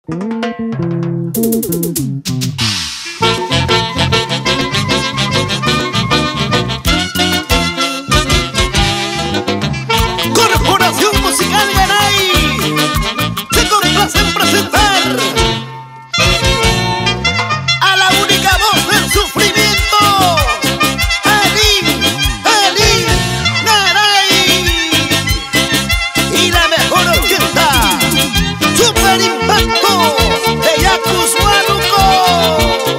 Corporación Musical Garay se complace en presentar a la única voz del sufrimiento, Alin Garay, y la mejor orquesta, Super Impacto de Yacus Huánuco.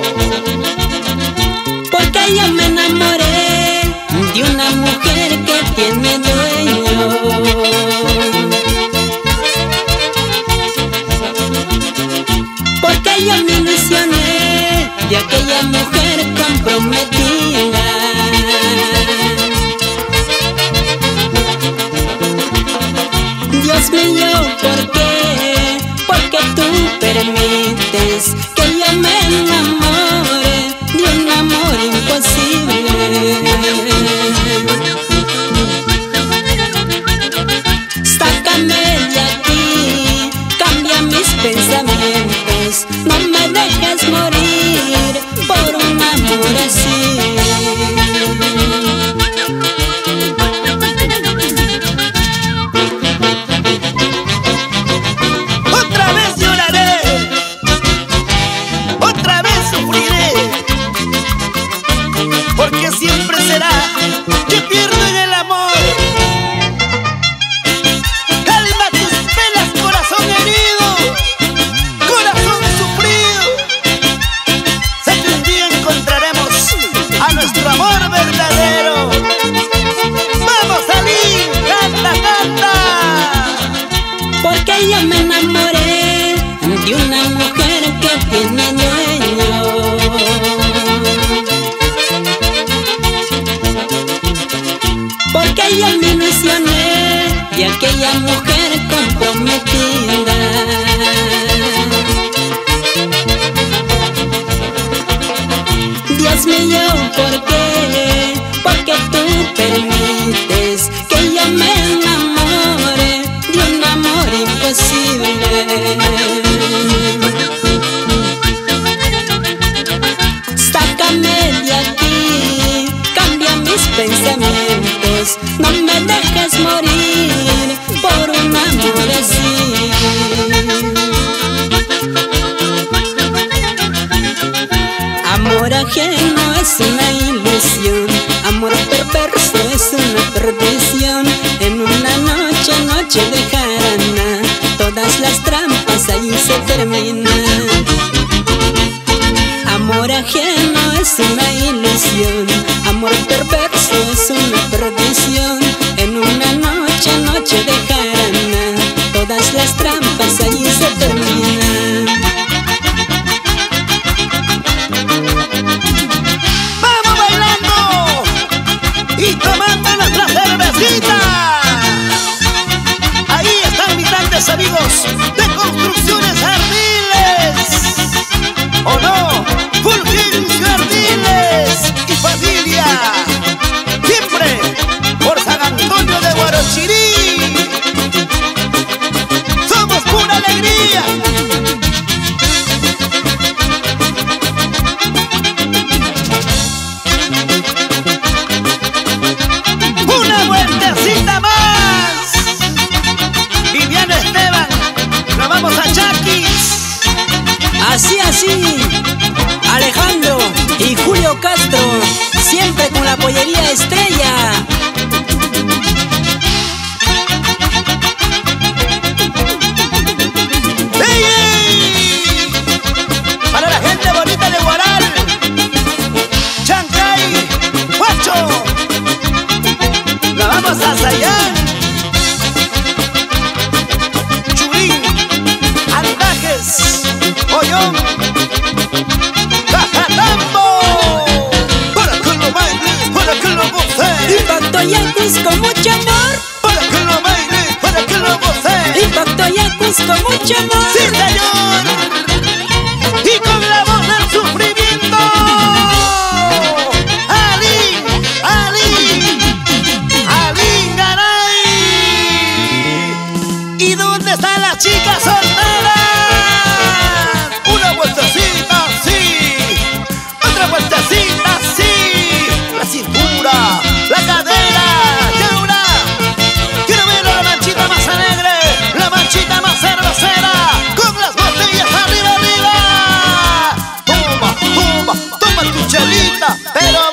Porque yo me enamoré de una mujer que tiene dueño. Porque yo me ilusioné de aquella mujer comprometida. Dios mío, ¿por qué? Porque tú permites que yo me enamore de un amor imposible. Sácame de aquí, cambia mis pensamientos, no me dejes morir por un amor así. Otra vez lloraré, otra vez sufriré, porque siempre será que pierdo en el amor. Calma tus penas, corazón herido, corazón sufrido. Sé que un día encontraremos a nuestro amor verdadero. ¡Vamos, Alin! ¡Canta, canta! Porque yo me enamoré de una mujer que tiene dueño. Porque yo me ilusioné de aquella mujer comprometida. Dios mío, ¿por qué? Porque tú permites que yo me enamore de un amor imposible. Sácame de aquí, cambia mis pensamientos, no me dejes morir por un amor así. Amor ajeno es una ilusión, amor perverso es una perdición. En una noche de jarana, todas las trampas ahí se terminan. Amor ajeno es una ilusión, amor perverso es una perdición. En una noche de jarana, todas las trampas ahí se terminan. ¡Vamos bailando y tomando nuestra cervecita! Ahí están mis grandes amigos de Construcciones Ardiles. ¿O no? Fulgencio Ardiles y familia, siempre por San Antonio de Guarochirí. Somos pura alegría. Una vueltecita más. Viviano Esteban, nos vamos a Chaquis. Así, Alejandro y Julio Castro, siempre con la pollería Estrella. ¡Ey, ey! Para la gente bonita de Guaral, Chancay, Huacho, la vamos a ensayar. Churín, Andajes, Ollón, Cajatambo, para que lo bailes, para que lo goces. Impacto Yacus con mucho amor, Para que lo bailes, para que lo goces. Impacto Yacus con mucho amor. ¡Sí, señor! Y con la voz del sufrimiento, Alin Garay. ¿Y dónde están las chicas solteras? pero